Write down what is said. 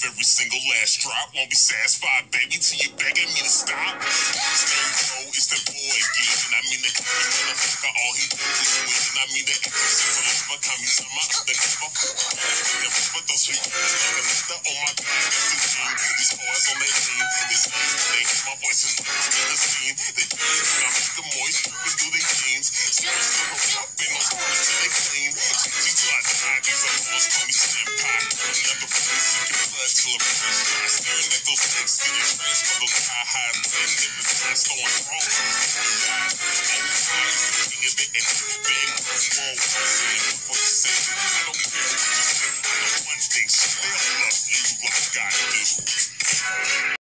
every single last drop. Won't be satisfied, baby, till you begging me to stop. Neko, it's the boy again. And I mean the motherfucker, all he does is win. And I mean the existence of the fuck, I'm using my undercover. The ripper, those sweet oh my God, that's the team. These boys on their team. This means they hear my voice and in the scene. They jeans, and I make them moist, dripping through their jeans. Spirits to go up in those corners till they clean. See till I die, these are boys call me senpai. Younger boys sipping blood till a bruise dry. Staring at those legs, getting tranced for those high, hypnotized, throwing